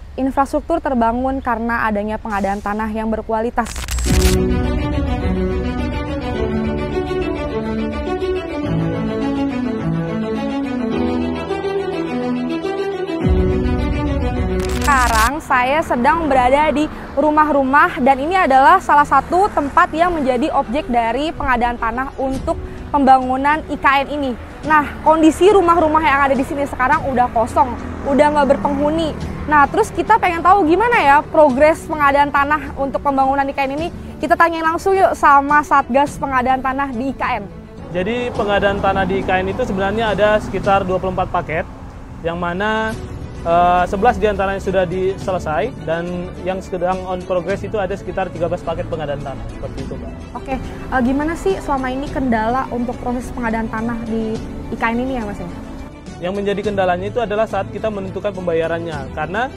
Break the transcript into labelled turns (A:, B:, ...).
A: infrastruktur terbangun karena adanya pengadaan tanah yang berkualitas. Sekarang saya sedang berada di rumah-rumah dan ini adalah salah satu tempat yang menjadi objek dari pengadaan tanah untuk pembangunan IKN ini. Nah, kondisi rumah-rumah yang ada di sini sekarang udah kosong, udah nggak berpenghuni. Nah, terus kita pengen tahu gimana ya progres pengadaan tanah untuk pembangunan IKN ini. Kita tanya langsung yuk sama Satgas Pengadaan Tanah di IKN.
B: Jadi pengadaan tanah di IKN itu sebenarnya ada sekitar 24 paket, yang mana 11 diantaranya sudah selesai dan yang sedang on progress itu ada sekitar 13 paket pengadaan tanah, seperti itu, Mbak.
A: Oke, gimana sih selama ini kendala untuk proses pengadaan tanah di IKN ini ya, Mas?
B: Yang menjadi kendalanya itu adalah saat kita menentukan pembayarannya, karena